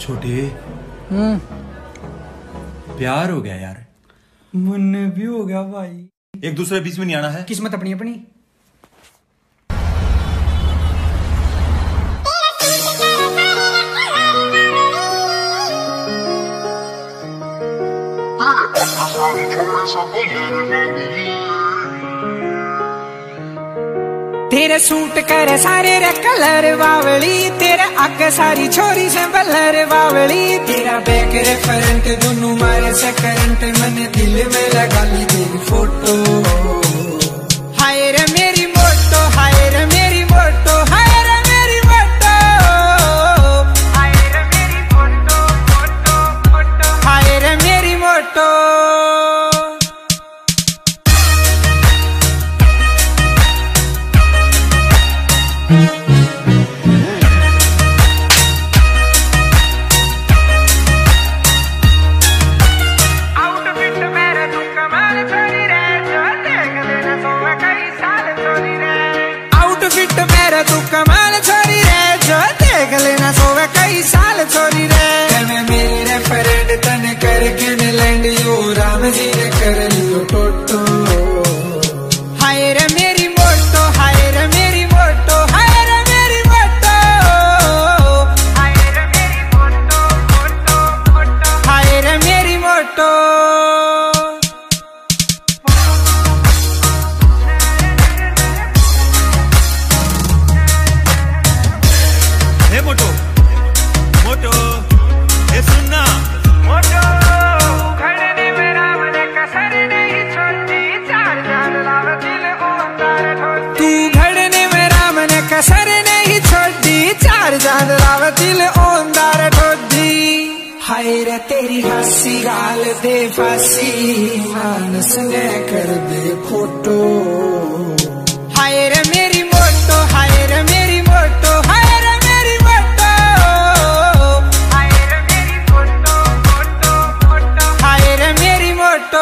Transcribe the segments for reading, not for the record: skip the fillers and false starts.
छोटे प्यार हो गया यार। मन भी हो गया भाई। एक दूसरे बीच में नहीं आना है। किस्मत अपनी अपनी। तेरे सूट करे सारे रे कलर बावली, तेरे अग सारी छोरी से बलर बावली, तेरा बैक रे फ्रंट दोनों मारे से करंट, मैंने दिल में लगा ली तेरी फोटो। हाय रे मेरी मोटो, हाय रे मेरी मोटो, हाय रे मेरी मोटो, हाय रे मेरी मोटो, मोटो मोटो, हाय रे मेरी मोटो। तू कमाल छोरी रे, जो देख लेना सोवे कई साल छोरी रे। मैं मेरी रे फ्रेंड तने करके ने लैंड यो राम जी ने कर लियो टोटो। हाय रे मेरी मोटो, हाय रे मेरी मोटो, हाय रे मेरी मोटो, हाय रे मेरी मोटो, मोटो मोटो, हाय रे मेरी मोटो। मोटो मोटो ये सुनना मोटो, घड़ने में राम ने कसर नहीं छोड़ी, चार चांद लावे दिल ओंदार ठोड़ी। तू घड़ने में राम ने कसर नहीं छोड़ी, चार चांद लावे दिल ओंदार ठोड़ी। हाय रे तेरी हंसी गाल दे फांसी, मानस ने कर दे फोटो। हाय रे मेरी मोटो, हाय रे मेरी मोटो, हाय रे मेरी मोटो, हाय रे मेरी मोटो, मोटो मोटो, हाय रे मेरी मोटो।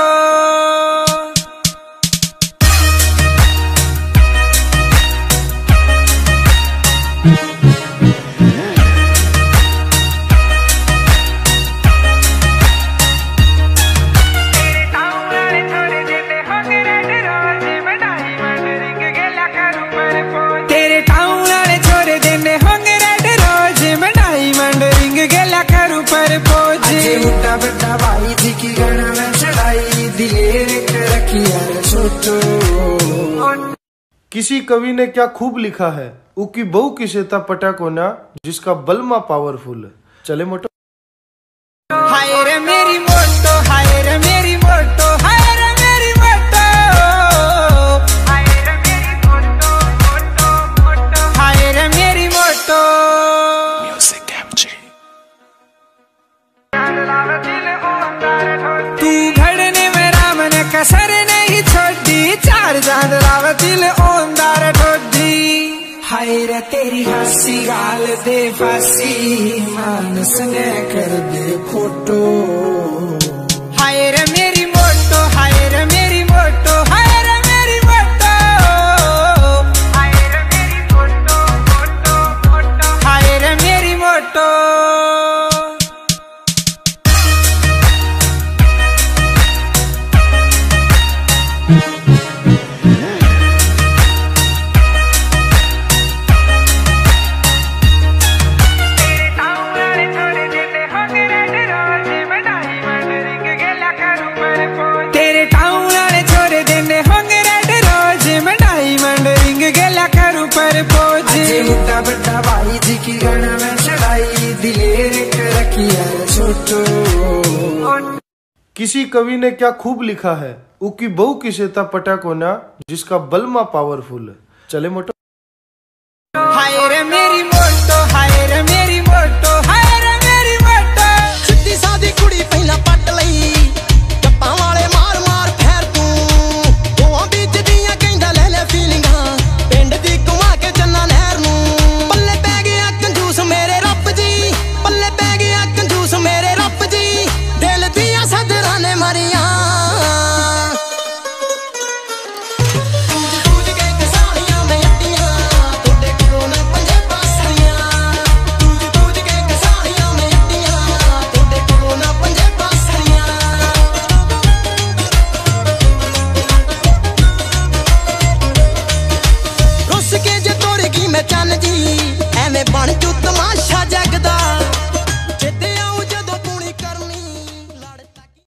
तेरे टाउन वाले छोरे देने होंगे रेड रोज, मैं डायमंड रिंग गेला करूं पर पोज। उठा बड़ा भाई जी की गणा में चढ़ाई, दिलेर के रखी यार छोटो। किसी कवि ने क्या खूब लिखा है, उकी बहु की सेता पटा कोना, जिसका बलमा पावरफुल है। चले मोटो। हाय रे मेरी मोटो, हाय रे मेरी मोटो, हाय रे मेरी मोटो, हाय रे मेरी मोटो, मोटो मोटो, हाय रे मेरी मोटो। Music MG. तू घड़ने में राम ने कसर नहीं छोड़ी, चार चांद लावे दिल ओंदार ठोड़ी। हाय रे तेरी हंसी गाल दे फांसी, मानस ने कर दे फोटो। हाय रे मेरी मोटो, हाय रे मेरी मोटो, हाय रे मेरी मोटो, हाय रे मेरी मोटो, मोटो मोटो, हाय रे मेरी मोटो। तेरे टाउन वाले छोरे देने होंगे रेड रोज, मैं डायमंड रिंग गेला करूं पर पोज। उठा बड़ा भाई जी की गणा में चढ़ाई, दिलेर के रखी यार छोटो। किसी कवि ने क्या खूब लिखा है, उकी बहु की सेता पटा कोना, जिसका बलमा पावरफुल है। चले मोटो। हाय रे